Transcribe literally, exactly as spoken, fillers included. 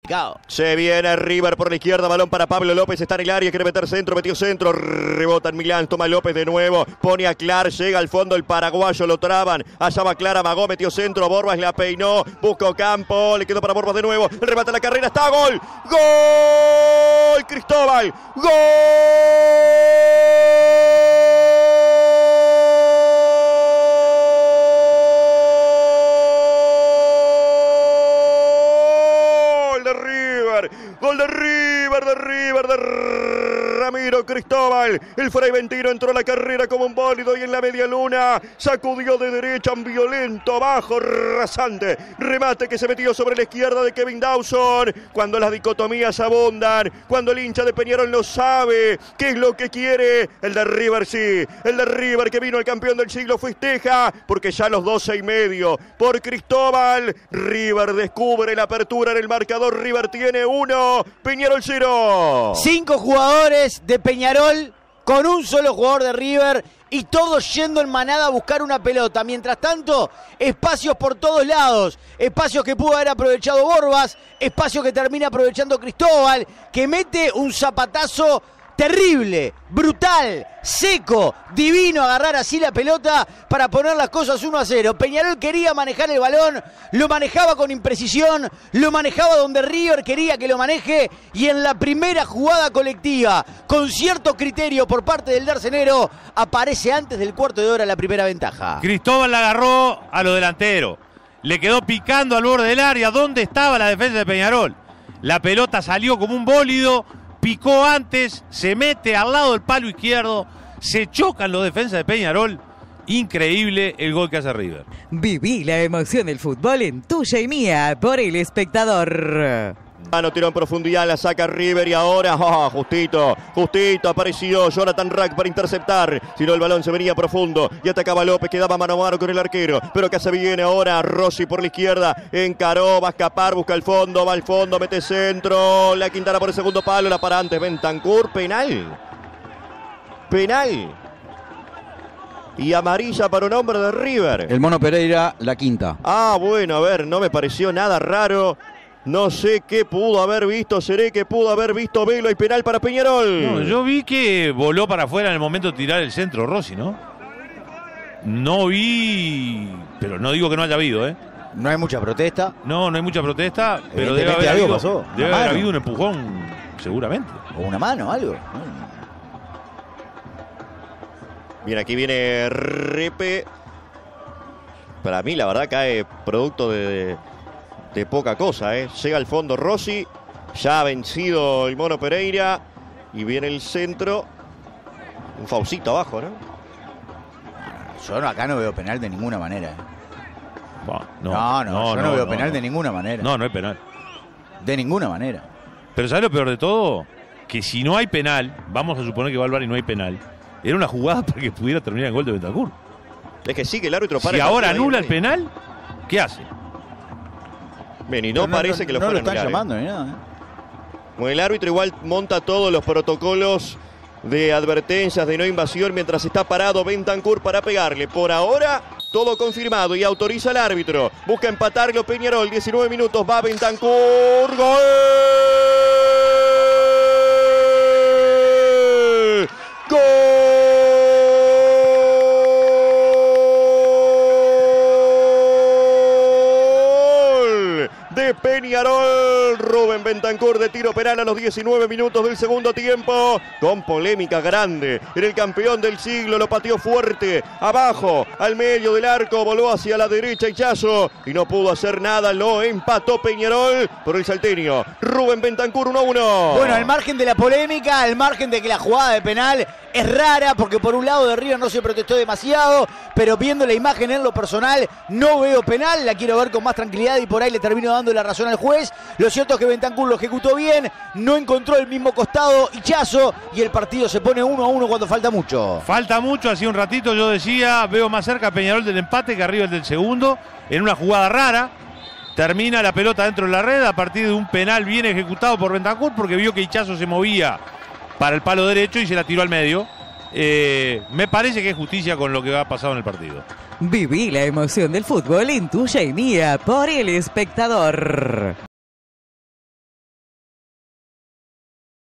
Se viene River por la izquierda, balón para Pablo López, está en el área, quiere meter centro, metió centro, rebota en Milán, toma López de nuevo, pone a Clar, llega al fondo el paraguayo, lo traban, allá va Clar, amagó, metió centro, Borbas la peinó, busca Ocampo, le quedó para Borbas de nuevo, el remate a la carrera, está, gol, gol, Cristóbal, gol. Gol de River, de River, de Ramiro Cristóbal. El Fray Ventino entró a la carrera como un bólido y en la media luna sacudió de derecha un violento, bajo, rasante remate que se metió sobre la izquierda de Kevin Dawson. Cuando las dicotomías abundan, cuando el hincha de Peñarol no sabe qué es lo que quiere, el de River sí. El de River, que vino el campeón del siglo, festeja porque ya a los doce y medio por Cristóbal, River descubre la apertura en el marcador. River tiene uno, Peñarol cero. Cinco jugadores de Peñarol con un solo jugador de River y todos yendo en manada a buscar una pelota. Mientras tanto, espacios por todos lados. Espacios que pudo haber aprovechado Borbas, espacios que termina aprovechando Cristóbal, que mete un zapatazo terrible, brutal, seco, divino, agarrar así la pelota para poner las cosas uno a cero. Peñarol quería manejar el balón, lo manejaba con imprecisión, lo manejaba donde River quería que lo maneje, y en la primera jugada colectiva, con cierto criterio por parte del Darcenero, aparece antes del cuarto de hora la primera ventaja. Cristóbal la agarró a lo delantero, le quedó picando al borde del área. ¿Dónde estaba la defensa de Peñarol? La pelota salió como un bólido, picó antes, se mete al lado del palo izquierdo, se chocan los defensas de Peñarol. Increíble el gol que hace River. Viví la emoción del fútbol en Tuya y Mía por El Espectador. Mano, tiró en profundidad, la saca River y ahora, oh, justito, justito, apareció Jonathan Rack para interceptar. Si no, el balón se venía profundo y atacaba López, quedaba mano a mano con el arquero. Pero acá se viene ahora Rossi por la izquierda, encaró, va a escapar, busca el fondo, va al fondo, mete centro. La Quintana por el segundo palo, la para antes Bentancur, penal. Penal. Y amarilla para un hombre de River. El Mono Pereira, la quinta. Ah, bueno, a ver, no me pareció nada raro. No sé qué pudo haber visto, seré que pudo haber visto Velo y penal para Peñarol. No, yo vi que voló para afuera en el momento de tirar el centro Rossi, ¿no? No vi, pero no digo que no haya habido, ¿eh? No hay mucha protesta. No, no hay mucha protesta, pero debe haber algo habido, pasó. debe haber habido un empujón, seguramente. O una mano, algo. Bien, aquí viene Repe. Para mí, la verdad, cae producto de... de poca cosa, ¿eh? Llega al fondo Rossi, ya ha vencido el Mono Pereira y viene el centro. Un faucito abajo, ¿no? Yo no, acá no veo penal de ninguna manera. ¿eh? Bah, no, no, no, yo no, no veo no, penal no. de ninguna manera. No, no hay penal. De ninguna manera. Pero ¿sabes lo peor de todo? Que si no hay penal, vamos a suponer que va al V A R y no hay penal, era una jugada para que pudiera terminar el gol de Bentancur. Es que sí, que el árbitro para. Si ahora anula el penal, ¿qué hace? Bien, y no, no parece no, que lo no fueran lo están mirar, llamando, ¿eh? ni nada. ¿eh? Bueno, el árbitro igual monta todos los protocolos de advertencias de no invasión mientras está parado Bentancur para pegarle. Por ahora, todo confirmado y autoriza al árbitro. Busca empatarlo Peñarol, diecinueve minutos, va Bentancur, ¡gol! ¡Gol! De Peñarol, Rubén Bentancur de tiro penal a los diecinueve minutos del segundo tiempo, con polémica grande. Era el campeón del siglo, lo pateó fuerte, abajo, al medio del arco, voló hacia la derecha Ichazo y no pudo hacer nada, lo empató Peñarol por el salteño. Rubén Bentancur uno a uno. Bueno, al margen de la polémica, al margen de que la jugada de penal es rara, porque por un lado de River no se protestó demasiado, pero viendo la imagen en lo personal, no veo penal, la quiero ver con más tranquilidad y por ahí le termino dando la razón al juez. Lo cierto es que Bentancur lo ejecutó bien, no encontró el mismo costado Ichazo y el partido se pone uno a uno cuando falta mucho. Falta mucho, hacía un ratito yo decía, veo más cerca a Peñarol del empate que arriba el del segundo, en una jugada rara. Termina la pelota dentro de la red a partir de un penal bien ejecutado por Bentancur porque vio que Ichazo se movía para el palo derecho y se la tiró al medio. Eh, me parece que es justicia con lo que ha pasado en el partido. Viví la emoción del fútbol en Tuya y Mía por El Espectador.